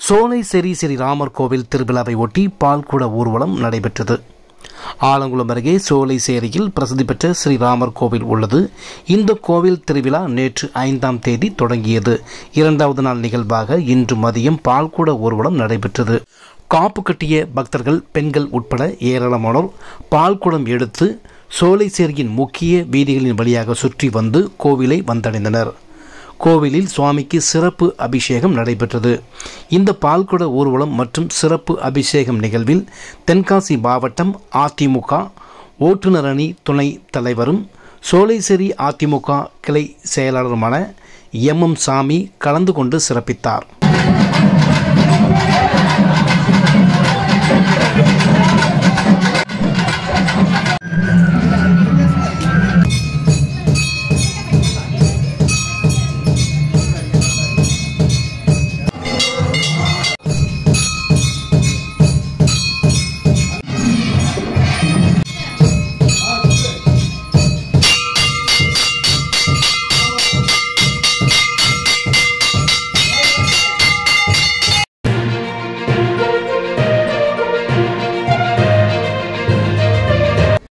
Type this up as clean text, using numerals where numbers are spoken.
சோலைசேரி ஸ்ரீ ராமர் கோவில் திருவிழாவை ஒட்டி பால்குட ஊர்வலம் நடைபெற்றது. ஆலங்குளம் அருகே சோலைசேரியில் பிரசித்தி பெற்ற ஸ்ரீராமர் கோவில் உள்ளது. இந்த கோவில் திருவிழா நேற்று 5ஆம் தேதி தொடங்கியது. 2வது நாள் நிகழ்வாக இன்று மதியம் பால்குட ஊர்வலம் நடைபெற்றது. காப்பு கட்டிய பக்தர்கள், பெண்கள் உட்பட ஏராளமானோர் பால்குடம் எடுத்து சோலைசேரியின் முக்கிய வீதிகளின் வழியாக சுற்றி வந்து கோவிலை வந்தடைந்தனர். கோவிலில் சுவாமிக்கு சிறப்பு அபிஷேகம் நடைபெற்றது. இந்த பால்குட ஊர்வலம் மற்றும் சிறப்பு அபிஷேகம் நிகழ்வில் தென்காசி மாவட்டம் அதிமுக ஓட்டுநர் அணி துணை தலைவரும் சோலைசேரி அதிமுக கிளை செயலாளருமான MM சாமி கலந்து கொண்டு சிறப்பித்தார்.